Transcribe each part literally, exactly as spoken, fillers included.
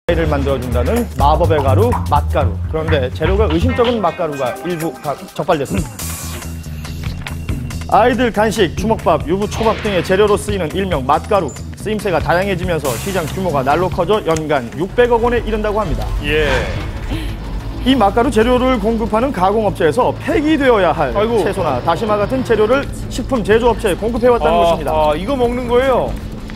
를 만들어준다는 마법의 가루, 맛가루. 그런데 재료가 의심쩍은 맛가루가 일부 적발됐습니다. 아이들 간식, 주먹밥, 유부초밥 등의 재료로 쓰이는 일명 맛가루. 쓰임새가 다양해지면서 시장 규모가 날로 커져 연간 육백억 원에 이른다고 합니다. 예. 이 맛가루 재료를 공급하는 가공업체에서 폐기되어야 할 아이고. 채소나 다시마 같은 재료를 식품 제조업체에 공급해왔다는 아, 것입니다. 아, 이거 먹는 거예요?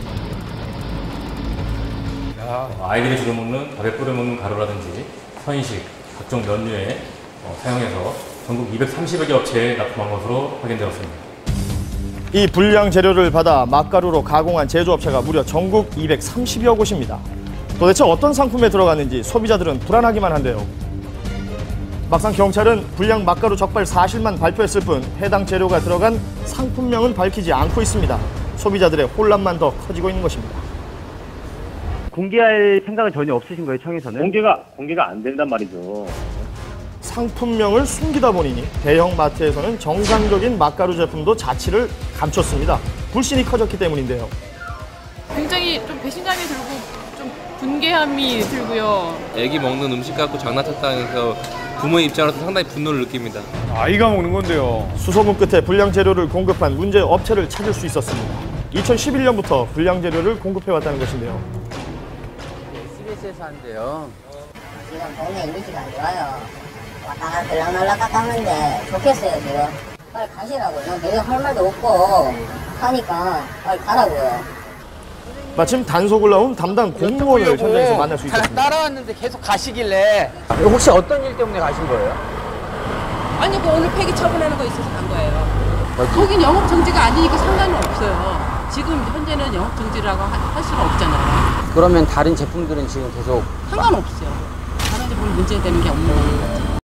아이들이 주로 먹는 밥에 뿌려 먹는 가루라든지 선식, 각종 면류에 어, 사용해서 전국 이백삼십여 개 업체에 납품한 것으로 확인되었습니다. 이 불량 재료를 받아 맛가루로 가공한 제조업체가 무려 전국 이백삼십여 곳입니다. 도대체 어떤 상품에 들어갔는지 소비자들은 불안하기만 한데요. 막상 경찰은 불량 맛가루 적발 사실만 발표했을 뿐 해당 재료가 들어간 상품명은 밝히지 않고 있습니다. 소비자들의 혼란만 더 커지고 있는 것입니다. 공개할 생각은 전혀 없으신 거예요, 청에서는? 공개가 공개가 안 된단 말이죠. 상품명을 숨기다 보니 대형 마트에서는 정상적인 맛가루 제품도 자취를 감췄습니다. 불신이 커졌기 때문인데요. 굉장히 좀 배신감이 들고 좀 분개함이 들고요. 애기 먹는 음식 갖고 장난쳤다는 해서 부모 입장으로서 상당히 분노를 느낍니다. 아이가 먹는 건데요. 수소문 끝에 불량 재료를 공급한 문제 업체를 찾을 수 있었습니다. 이천십일 년부터 불량 재료를 공급해왔다는 것인데요. 에스비에스에서 한대요. 지금 동네 이미지가 안 좋아요. 왔다 갔다 들락날락 하는데 좋겠어요, 지금. 빨리 가시라고요. 내가 할 말도 없고 하니까 빨리 가라고요. 마침 단속을 나온 담당 공무원을 현장에서 만날 수 있었습니다. 따라왔는데 계속 가시길래. 혹시 어떤 일 때문에 가신 거예요? 아니, 그 오늘 폐기 처분하는 거 있어서 간 거예요. 거긴 영업 정지가 아니니까 상관은 없어요. 지금 현재는 영업 정지라고 할 수는 없잖아요. 그러면 다른 제품들은 지금 계속 상관없어요. 다른 데보면 문제되는 게 없는 거죠.